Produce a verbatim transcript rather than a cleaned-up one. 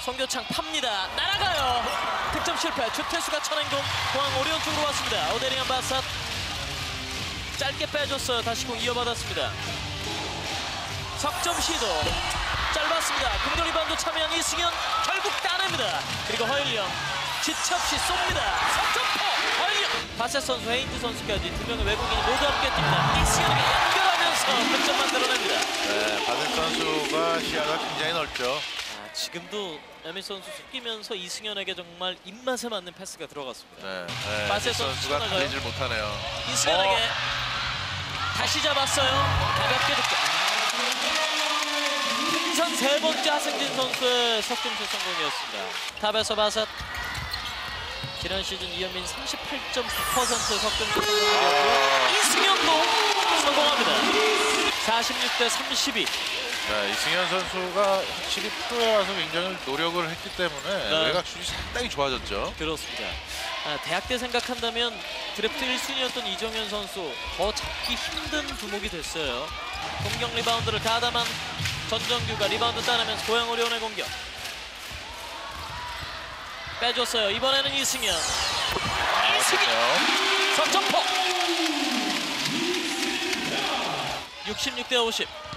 송교창 팝니다. 날아가요. 득점 실패. 주태수가 쳐낸 공 공항 오리온 쪽으로 왔습니다. 오데리안 바삿 짧게 빼줬어요. 다시 공 이어받았습니다. 석점 시도 짧았습니다. 공격 리바운드 참여한 이승현 결국 따냅니다. 그리고 허일영 지체 없이 쏩니다. 석점포 허일영. 바셋 선수, 헤인즈 선수까지 두 명의 외국인이 모두 함께 뜁니다. 이승현에게 연결하면서 득점 만들어냅니다. 네, 바셋 선수가 시야가 굉장히 넓죠. 아, 지금도 에미 선수 숙이면서 이승현에게 정말 입맛에 맞는 패스가 들어갔습니다. 네, 네, 바셋 선수가 선수 달리질 못하네요. 이승현에게 어. 다시 잡았어요. 가볍게 득점. 통산 세 번째 하승진 선수의 석점슛 성공이었습니다. 탑에서 바삿 지난 시즌 이현민 삼십팔 점 구 퍼센트 석점슛 성공이었고요. 이승현도 성공합니다. 사십육 대 삼십이. 네, 이승현 선수가 확실히 프로에 와서 굉장히 노력을 했기 때문에 네. 외곽슛이 상당히 좋아졌죠. 그렇습니다. 아, 대학 때 생각한다면 드래프트 일 순위였던 이정현 선수 더 잡기 힘든 두목이 됐어요. 공격 리바운드를 가담한 전정규가 리바운드 따내면서 고양 오리온의 공격. 빼줬어요. 이번에는 이승현. 아, 이승현 석점포. 육십육 대 오십.